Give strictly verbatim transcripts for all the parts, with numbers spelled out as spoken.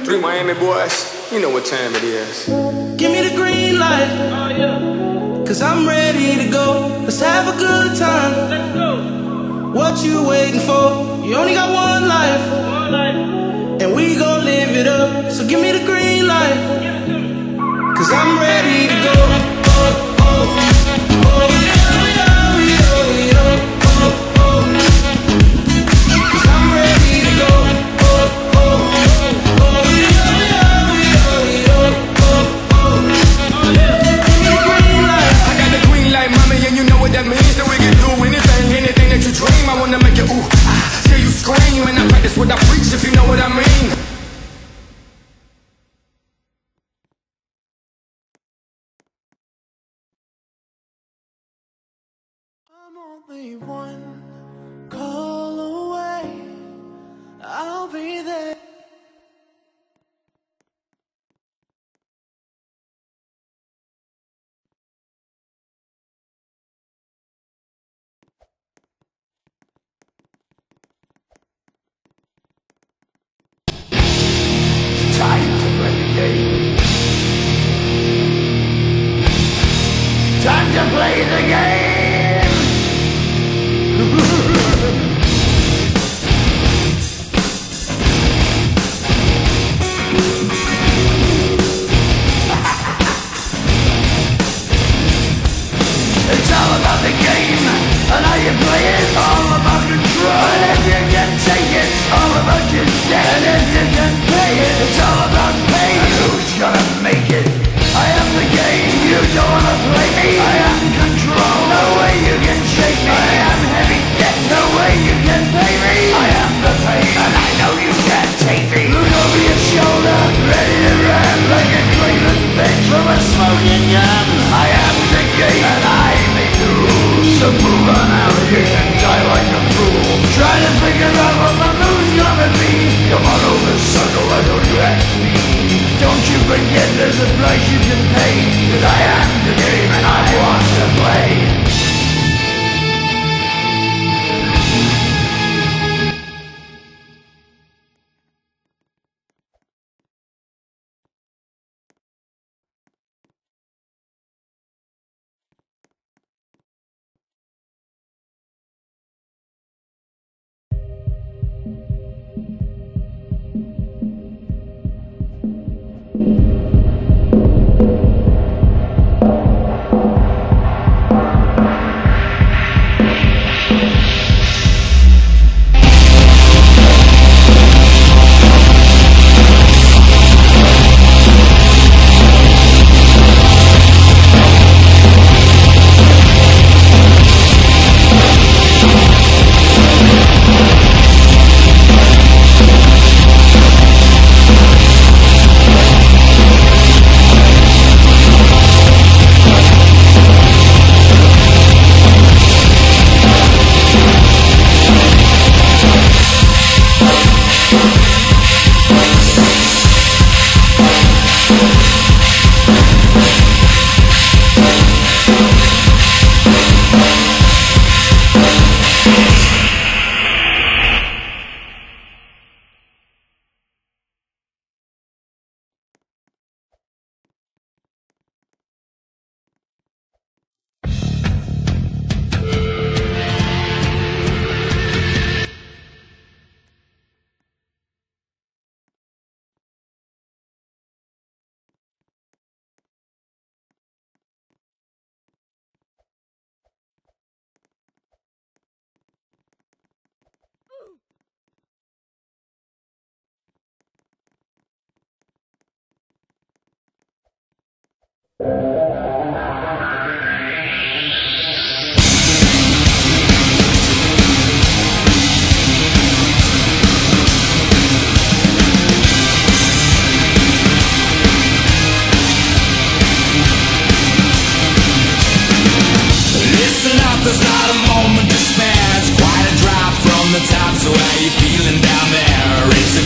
Three Miami boys, you know what time it is. Give me the green light, oh, yeah. Cause I'm ready to go. Let's have a good time. Let's go. What you waiting for? You only got one life, one life. And we gon' live it up. So give me the green light, give it to me. Cause I'm ready to go. Oh, oh, oh, yeah, yeah, yeah, yeah. Oh, oh. Cause I'm ready to go. Oh, oh, oh, yeah, yeah, yeah, yeah. Oh, oh. Oh, yeah. Give me the green light. I got the green light, mommy, and you know what that means. That we can do anything, anything that you dream. I wanna make you ooh, ah, till you scream. And I practice what I preach, if you know what I mean. I'm only one call away. I'll be there. Time to play the game. Time to play the game. It's all about the game and how you play it. All about control. And if you can take it, all about your debt. And if you can pay it, it's all about pain. And who's gonna make it? I am the game. You don't wanna play me. I am control. No way you can shake me. I am heavy debt. No way you can pay me. I am the pain, and I know you can't take me. Look over your shoulder, ready to run like a Cleveland bitch from a smoking gun. I am the game, and I make the rules. So move on out here and die like a fool. Trying to figure out what my move's gonna be. Come on over, sucker, why don't you ask me? Don't you forget there's a price you can pay. Cause I am the game and I want to play.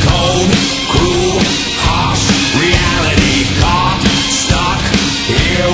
Here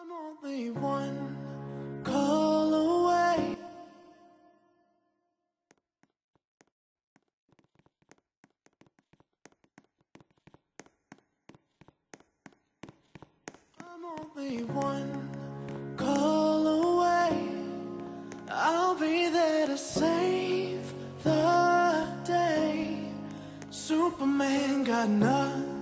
I'm only one call away. I'm only one call away. I'll be there to save the day. Superman got nothing